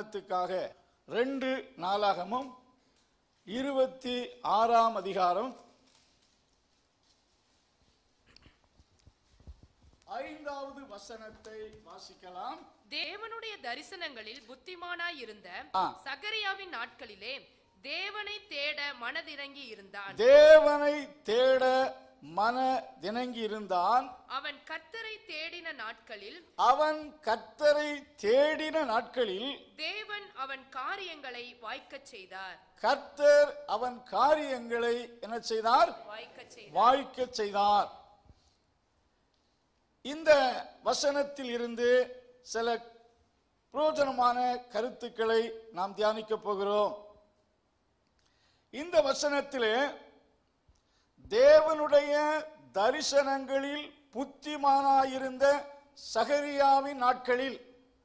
தியானத்துக்காக 2 நாளாகமும் 26ஆம் அதிகாரம் 5வது வசனத்தை வாசிக்கலாம். தேவனுடைய தரிசனங்களில் புத்திமானாய் இருந்த சகரியாவின் நாட்களிலே தேவனை தேட மனதிறங்கி இருந்தான். தேவனை தேட மனதிறங்கி இருந்தான். அவன் கர்த்தரை தேடின நாட்களில் தேவன் அவன் காரியங்களை வாய்க்கச் செய்தார். கர்த்தர் அவன் காரியங்களை என்ன செய்தார்? வாய்க்கச் செய்தார். இந்த வசனத்தில் இருந்து சில பிரயோஜனமான கருத்துக்களை நாம் தியானிக்க போகிறோம். இந்த வசனத்திலே தேவனுடைய தரிசனங்களில் புத்திமானாயிருந்த சகரியாவின் நாட்களில்,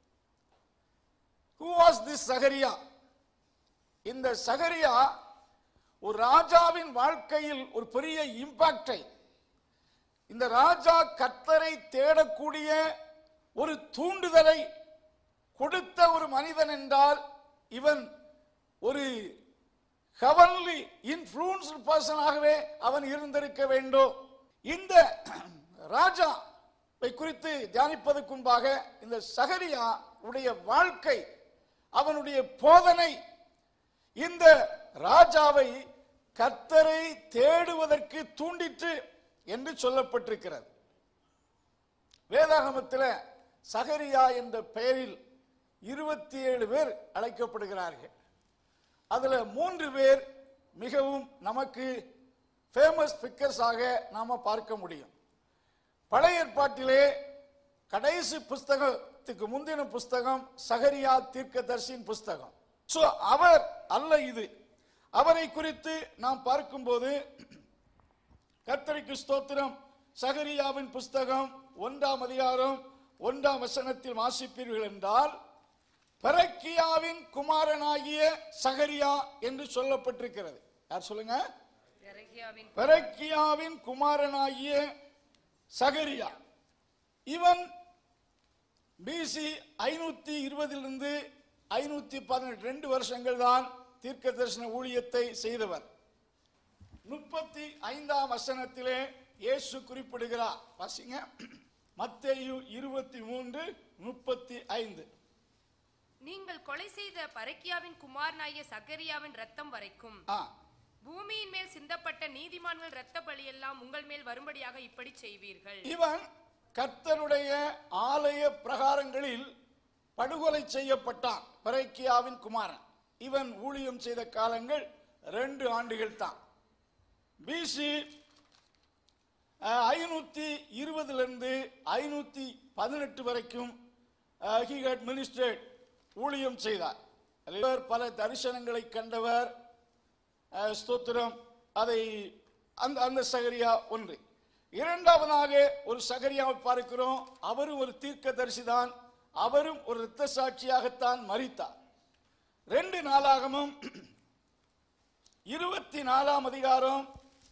who was this சகரியா? இந்த சகரியா ஒரு ராஜாவின் வாழ்க்கையில் ஒரு பெரிய இம்பாக்டை, இந்த ராஜா கர்த்தரை தேடக்கூடிய ஒரு தூண்டுதலை கொடுத்த ஒரு மனிதன் என்றால் இவன் ஒரு heavenly influenced person ஆகவே அவன் இருந்திருக்க வேண்டும். இந்த ராஜாவை குறித்து தியானிப்பதற்கு முன்பாக இந்த சகரியா உடைய வாழ்க்கை, அவனுடைய போதனை இந்த ராஜாவை கர்த்தரை தேடுவதற்கு தூண்டிற்று என்று சொல்லப்பட்டிருக்கிறது. வேதாகமத்தில் சகரியா என்ற பெயரில் 27 பேர் அழைக்கப்படுகிறார்கள். அதுல 3 பேர் மிகவும் நமக்கு ஃபேமஸ் பிக்கர்ஸ் ஆக நாம பார்க்க முடியும். பழைய ஏற்பாட்டிலே கடைசி புஸ்தகத்துக்கு முந்தின புஸ்தகம் சகரியா தீர்க்கதரிசியின் புஸ்தகம். சோ அவர் அல்ல இது. அவரை குறித்து நாம் பார்க்கும்போது கர்த்தருக்கு ஸ்தோத்திரம், சகரியாவின் புஸ்தகம் 1ஆம் அதிகாரம் 1ஆம் வசனத்தில் வாசிப்பீர்கள் என்றால், பெரக்கியாவின் குமாரனாகிய சகரியா என்று சொல்லப்பட்டிருக்கிறது. யார் சொல்லுங்க? பெரக்கியாவின் குமாரனாகிய சகரியா. இவன் பிசி 520 518 வருஷங்கள் தான் தீர்க்க தரிசன ஊழியத்தை செய்தவர். 35ஆம் வசனத்திலே இயேசு குறிப்பிடுகிறார். வாசிங்க, மத்தேயு 23:35. நீங்கள் கொலை செய்த பரக்கியாவின் குமாரனாகிய சகரியாவின் ரத்தம் வரைக்கும் பூமியின் மேல் சிந்தப்பட்ட நீதிமான்கள் இரத்த பலியெல்லாம் உங்கள் மேல் வரும்படியாக இப்படி செய்வீர்கள். இவன் கர்த்தருடைய ஆலய பிரகாரங்களில் படுகொலை செய்யப்பட்டான். பரக்கியாவின் குமாரன். இவன் ஊழியம் செய்த காலங்கள் 2 ஆண்டுகள் தான். பிசி 520 518 வரைக்கும் he had ministered, ஊழியம் செய்தார். பல தரிசனங்களை கண்டவர். ஸ்தோத்திரம். அதை அந்த சகரியா ஒன்று. இரண்டாவதாக ஒரு சகரியாவை பார்க்கிறோம். அவரும் ஒரு தீர்க்கதரிசிதான். அவரும் ஒரு இரத்த சாட்சியாகத்தான் மரித்தார். 2 நாளாகமும் 24ஆம் அதிகாரம்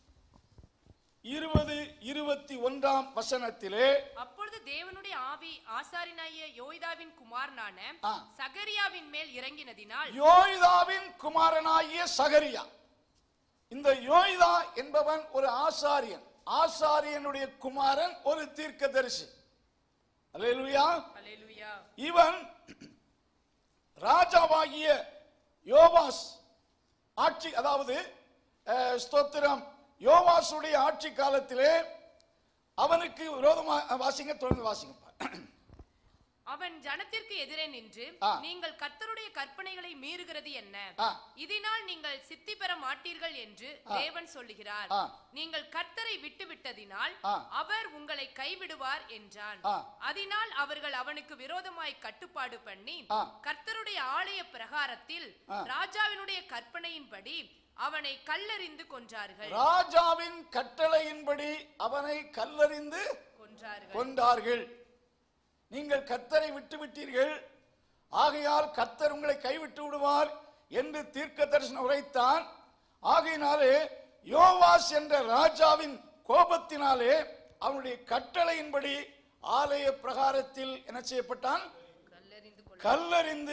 20-21ஆம் வசனத்திலே, அப்பொழுது தேவனுடைய ஆவி ஆசாரியனாகிய யோய்தாவின் குமாரனான சகரியாவின் மேல் இறங்கினதினால், யோய்தாவின் குமாரனாகிய சகரியா. இந்த யோய்தா என்பவன் ஒரு ஆசாரியன். ஆசாரியனுடைய குமாரன் ஒரு தீர்க்கதரிசி. அல்லேலூயா. இவன் ராஜாவாகிய யோவாஸ் ஆட்சி, அதாவது ஸ்தோத்திரம், யோவாசுடைய ஆட்சி காலத்திலே அவனுக்கு விரோதமாக, வாசிங்க, தொடர்ந்து வாசிங்க. அவன் ஜனத்திற்கு எதிரே நின்று, நீங்கள் கர்த்தருடைய கற்பனைகளை மீறுகிறது என்ன? இதனால் நீங்கள் சித்தி பெற மாட்டீர்கள் என்று தேவன் சொல்லுகிறார். நீங்கள் கர்த்தரை விட்டுவிட்டதினால் அவர் உங்களை கைவிடுவார் என்றான். அதனால் அவர்கள் அவனுக்கு விரோதமாய் கட்டுப்பாடு பண்ணி கர்த்தருடைய ஆலய பிரகாரத்தில் ராஜாவினுடைய கற்பனையின்படி அவனை கல்லெறிந்து கொன்றார்கள். ராஜாவின் கட்டளையின்படி அவனை கல்லெறிந்து கொன்றார்கள். நீங்கள் கர்த்தரை விட்டுவிட்டீர்கள், ஆகையால் கர்த்தர் உங்களை கைவிட்டு விடுவார் என்று தீர்க்க தரிசனம் உரைத்தான். ஆகையினாலே யோவாஸ் என்ற ராஜாவின் கோபத்தினாலே அவனுடைய கட்டளையின்படி ஆலய பிரகாரத்தில் என்ன செய்யப்பட்டான்? கல்லெறிந்து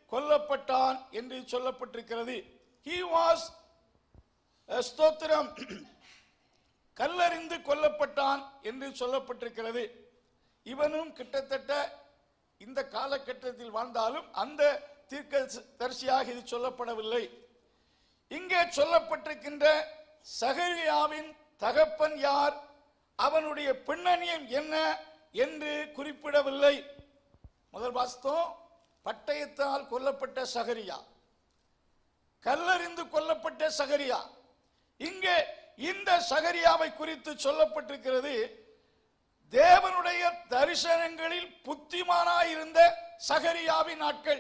கொல்லப்பட்டான் என்று சொல்லப்பட்டிருக்கிறது. he was ஸ்தோத்திரம் கல்லறிந்து கொல்லப்பட்டான் என்று சொல்லப்பட்டிருக்கிறது. இவனும் கிட்டத்தட்ட இந்த காலகட்டத்தில் வாழ்ந்தாலும் அந்த தீர்க்கதரிசியாக இது சொல்லப்படவில்லை. இங்கே சொல்லப்பட்டிருக்கின்ற சகரியாவின் தகப்பன் யார், அவனுடைய பின்னணியம் என்ன என்று குறிப்பிடவில்லை. முதல் வாஸ்தவம் பட்டயத்தால் கொல்லப்பட்ட சகரியா, கல்லறிந்து கொல்லப்பட்ட சகரியா. இங்கே இந்த சகரியாவை குறித்து சொல்லப்பட்டிருக்கிறது, தேவனுடைய தரிசனங்களில் புத்திமானாயிருந்த சகரியாவின் நாட்கள்.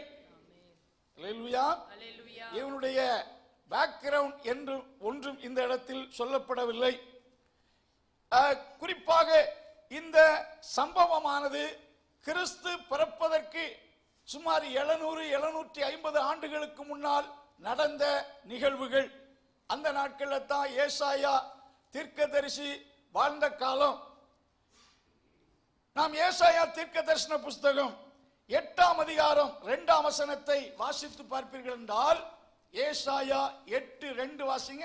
இவனுடைய பேக்ரவுண்ட் என்று ஒன்றும் இந்த இடத்தில் சொல்லப்படவில்லை. குறிப்பாக இந்த சம்பவமானது கிறிஸ்து பிறப்பதற்கு சுமார் 700-750 ஆண்டுகளுக்கு முன்னால் நடந்த நிகழ்வுகள். அந்த நாட்களில் தான் ஏசாயா தீர்க்கதரிசி வாழ்ந்த காலம். நாம் ஏசாயா தீர்க்க தரிசன புஸ்தகம் 8ஆம் அதிகாரம் 2ஆம் வசனத்தை வாசித்து பார்ப்பீர்கள் என்றால், ஏசாயா 8:2 வாசிங்க.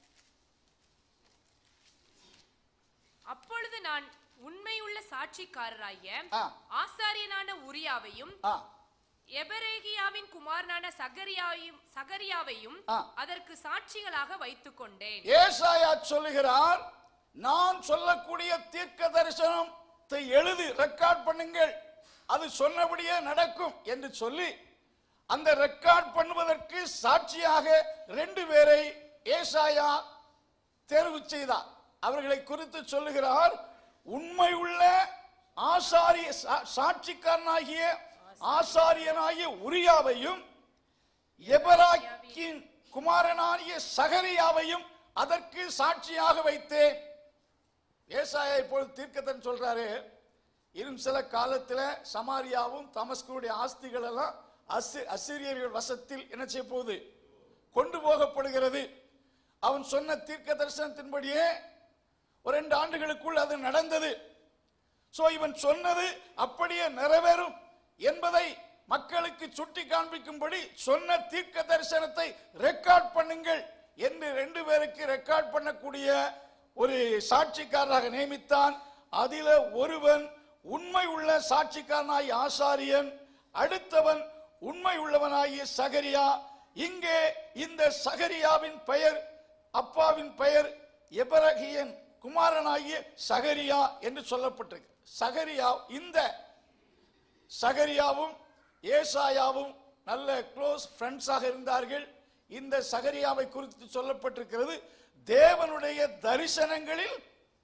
அப்பொழுது நான் உண்மையுள்ள சாட்சிக்காரராகிய ஆசாரியனான உரியாவையும் எபரேகியாவின் குமாரனான சகரியாவையும் அதற்கு சாட்சிகளாக வைத்துக் கொண்டேன். ஏசாயா சொல்லுகிறார், நான் சொல்லக்கூடிய தீர்க்க தரிசனத்தை எழுதி ரெக்கார்ட் பண்ணுங்கள், அது சொன்னபடியே நடக்கும் என்று சொல்லி அந்த ரெக்கார்ட் பண்ணுவதற்கு சாட்சியாக 2 பேரை ஏசாயா தேர்வு செய்தார். அவர்களை குறித்து சொல்லுகிறார், உண்மையுள்ள ஆசாரிய சாட்சிக்காரனாகிய ஆசாரியனாகிய உரியாவையும் எபராக்கின் குமாரனாகிய சகரியாவையும் அதற்கு சாட்சியாக வைத்தேன். ஏசாயா இப்பொழுது தீர்க்கதரிசனம் சொல்றாரு, இன்னும் சில காலத்தில் சமாரியாவும் தமஸ்குடைய ஆஸ்திகள் எல்லாம் அசிரியர்கள் வசத்தில் என்ன செய்ய போகுது, கொண்டு போகப்படுகிறது. அவன் சொன்ன தீர்க்க தரிசனத்தின்படியே 2 ஆண்டுகளுக்குள் அது நடந்தது. சோ இவன் சொன்னது அப்படியே நிறைவேறும் என்பதை மக்களுக்கு சுட்டி காண்பிக்கும்படி சொன்ன தீர்க்க தரிசனத்தை ரெக்கார்ட் பண்ணுங்கள் என்று 2 பேருக்கு ரெக்கார்ட் பண்ணக்கூடிய ஒரு சாட்சிக்காரராக நியமித்தான். அதில ஒருவன் உண்மை உள்ள சாட்சிக்காரனாய் ஆசாரியன், அடுத்தவன் உண்மை உள்ளவனாகிய சகரியா. இங்கே இந்த சகரியாவின் பெயர், அப்பாவின் பெயர் எபரகியன் குமாரனாகிய சகரியா என்று சொல்லப்பட்டிருக்கு. சகரியா, இந்த சகரியாவும் ஏசாயாவும் நல்ல க்ளோஸ் ஃப்ரெண்ட்ஸாக இருந்தார்கள். இந்த சகரியாவை குறித்து சொல்லப்பட்டிருக்கிறது, தேவனுடைய தரிசனங்களில்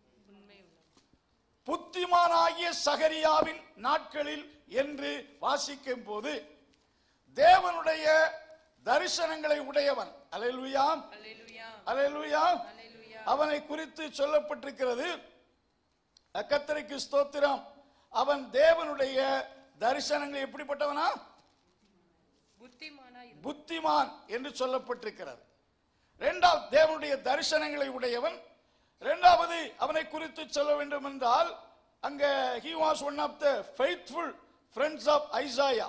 புத்திமானாகிய சகரியாவின் நாட்களில் என்று வாசிக்கும் போது தேவனுடைய தரிசனங்களை உடையவன், அல்லேலூயா அல்லேலூயா, அவனை குறித்து சொல்லப்பட்டிருக்கிறது. கர்த்தருக்கு ஸ்தோத்திரம். அவன் தேவனுடைய தரிசனங்கள் எப்படிப்பட்டவனா, புத்திமான் என்று சொல்லப்பட்டிருக்கிறது. இரண்டாவது தேவனுடைய தரிசனங்களை உடையவன். இரண்டாவது அவனை குறித்து சொல்ல வேண்டும் என்றால், அங்க he was one of the faithful friends of Isaiah.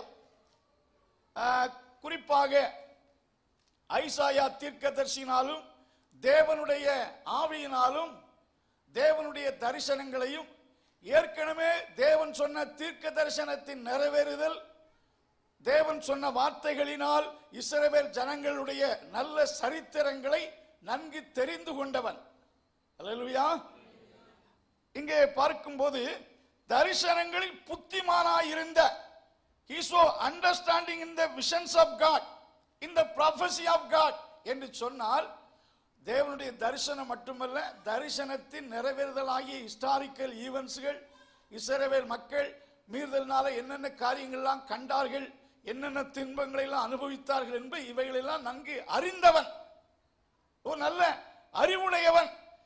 குறிப்பாக ஐசாயா தீர்க்கதரிசினாலும் தேவனுடைய ஆவியினாலும் தேவனுடைய தரிசனங்களையும் ஏற்கனவே தேவன் சொன்ன தீர்க்க தரிசனத்தின் நிறைவேறுதல், தேவன் சொன்ன வார்த்தைகளினால் இஸ்ரவேல் ஜனங்களுடைய நல்ல சரித்திரங்களை நன்கு தெரிந்து கொண்டவன். அல்லேலூயா. இங்கே பார்க்கும்போது தரிசனங்களில் புத்திமானாயிருந்த, he so understanding in the visions of God, in the prophecy of God என்று சொன்னால், தேவனுடைய தரிசனம் மட்டுமல்ல, தரிசனத்தின் நிறைவேறுதலாகிய ஹிஸ்டாரிக்கல் ஈவென்ட்ஸ்கள், இஸ்ரவேல் மக்கள் மீறுதல்னால என்னென்ன காரியங்கள்லாம் கண்டார்கள், என்னென்ன துன்பங்களை எல்லாம் அனுபவித்தார்கள் என்பது இவைகளெல்லாம் நன்கு அறிந்தவன், ஒரு நல்ல அறிவுடையவன்.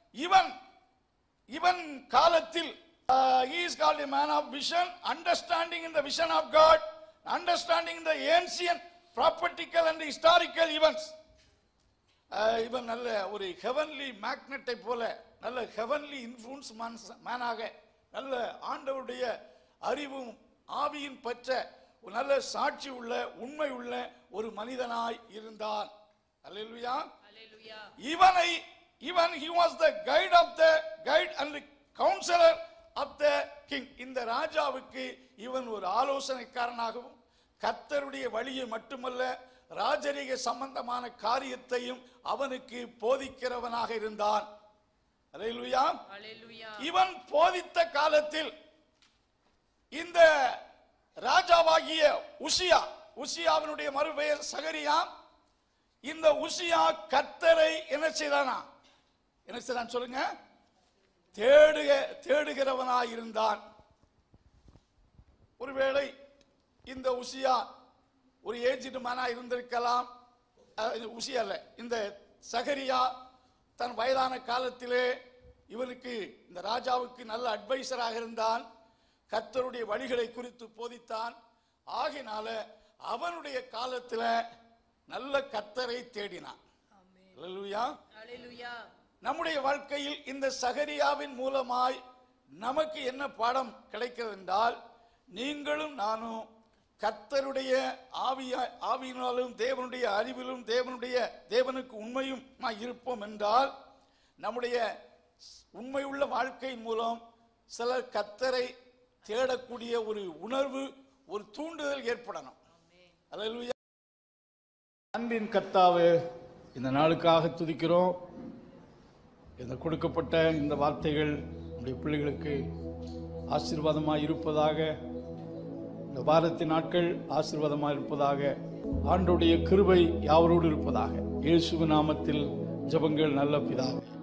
இவன் காலத்தில் he is called a man of vision, understanding in the vision of God, understanding the ancient prophetical and historical events. இவன் நல்ல ஒரு ஹெவன்லி மேக்னெட்டை போல நல்ல ஹெவன்லி இன்ஃப்ளூயன்ஸ் மேனாக, நல்ல ஆண்டவருடைய அறிவும் ஆவியின் பற்ற நல்ல சாட்சி உள்ள, உண்மை உள்ள ஒரு மனிதனாய் இருந்தான். அல்லேலூயா. அல்லேலூயா. Even he was the guide and the counselor of the king. இந்த ராஜாவுக்கு இவன் ஒரு ஆலோசனைக்காரனாகவும் கர்த்தருடைய வழியை மட்டுமல்ல ராஜரீக சம்பந்தமான காரியத்தையும் அவனுக்கு போதிக்கிறவனாக இருந்தான். அல்லேலூயா. அல்லேலூயா. இவன் போதித்த காலத்தில் இந்த ராஜாவாகிய உசியாவினுடைய மறுபெயர் சகரியா, இந்த உசியா கர்த்தரை என்ன செய்தான் சொல்லுங்க, தேடுகிறவனாயிருந்தான். ஒருவேளை இந்த உசியா ஒரு ஏஜ்டு மேனா இருந்திருக்கலாம். உசியா அல்ல, இந்த சகரியா தன் வயதான காலத்திலே இவனுக்கு இந்த ராஜாவுக்கு நல்ல அட்வைசராக இருந்தான். கர்த்தருடைய வழிகளை குறித்து போதித்தான். ஆகினால அவனுடைய காலத்துல நல்ல கர்த்தரை தேடினான். அல்லேலூயா. அல்லேலூயா. நம்முடைய வாழ்க்கையில் இந்த சகரியாவின் மூலமாய் நமக்கு என்ன பாடம் கிடைக்கிறது என்றால், நீங்களும் நானும் கர்த்தருடைய ஆவியினாலும் தேவனுடைய அறிவிலும் தேவனுக்கு உண்மையும் இருப்போம் என்றால், நம்முடைய உண்மையுள்ள வாழ்க்கையின் மூலம் சிலர் கர்த்தரை தேடக்கூடிய ஒரு உணர்வு, ஒரு தூண்டுதல் ஏற்படணும். அல்லேலூயா. அன்பின் கர்த்தாவே, இந்த நாளுக்காக துதிக்கிறோம். இந்த கொடுக்கப்பட்ட இந்த வார்த்தைகள் நம்முடைய பிள்ளைகளுக்கு ஆசீர்வாதமாக இருப்பதாக, இந்த வாரத்தின் நாட்கள் ஆசீர்வாதமாக இருப்பதாக, ஆண்டவருடைய கிருபை யாவரோடு இருப்பதாக. இயேசுவின் நாமத்தில் ஜெபங்கள் நல்ல பிதாவே.